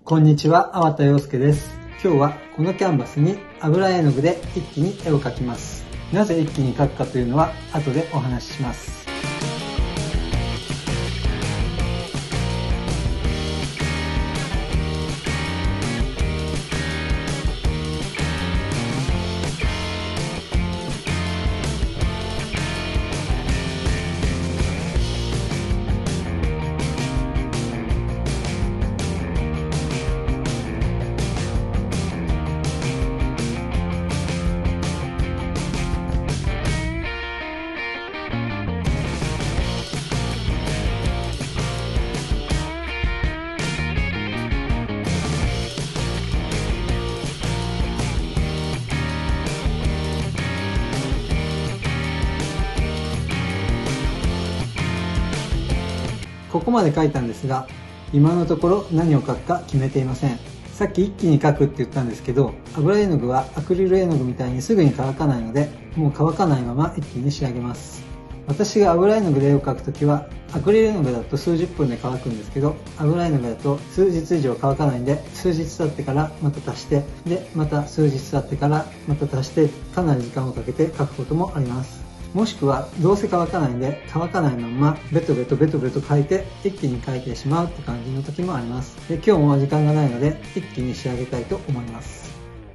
こんにちは、粟田洋介です。今日はこのキャンバスに油絵の具で一気に絵を描きます。なぜ一気に描くかというのは後でお話しします。ここまで描いたんですが、今のところ何を描くか決めていません。さっき一気に描くって言ったんですけど、油絵の具はアクリル絵の具みたいにすぐに乾かないので、もう乾かないまま一気に仕上げます。私が油絵の具で絵を描くときは、アクリル絵の具だと数十分で乾くんですけど、油絵の具だと数日以上乾かないんで、数日経ってからまた足して、で、また数日経ってからまた足して、かなり時間をかけて描くこともあります。もしくはどうせ乾かないんで乾かないままベトベト描いて一気に描いてしまうって感じの時もあります。で、今日も時間がないので一気に仕上げたいと思います。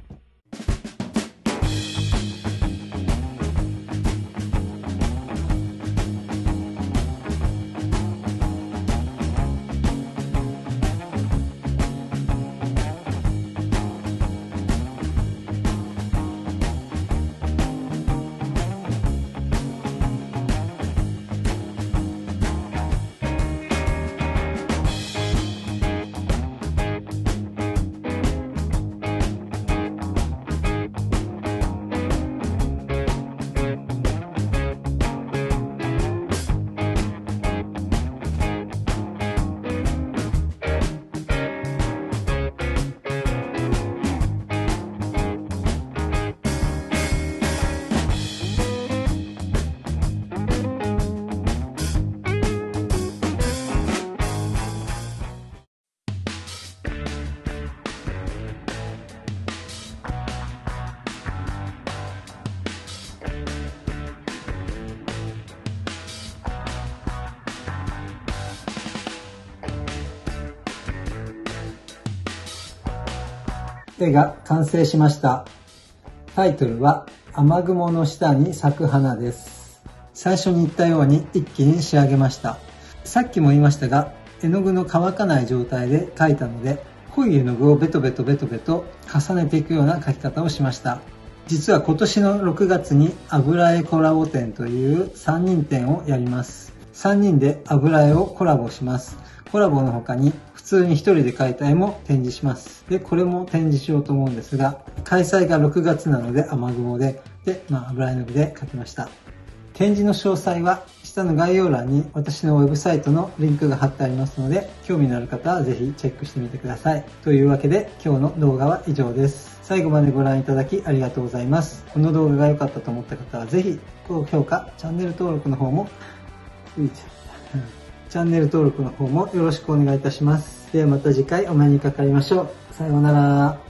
絵が完成しました。タイトルは雨雲の下に咲く花です。最初に言ったように一気に仕上げました。さっきも言いましたが、絵の具の乾かない状態で描いたので、濃い絵の具をベトベト重ねていくような描き方をしました。実は今年の6月に油絵コラボ展という3人展をやります。3人で油絵をコラボします。コラボの他に普通に一人で描いた絵も展示します。で、これも展示しようと思うんですが、開催が6月なので雨雲で、油絵の具で描きました。展示の詳細は下の概要欄に私のウェブサイトのリンクが貼ってありますので、興味のある方はぜひチェックしてみてください。というわけで今日の動画は以上です。最後までご覧いただきありがとうございます。この動画が良かったと思った方はぜひ高評価、チャンネル登録の方もよろしくお願いいたします。ではまた次回お目にかかりましょう。さようなら。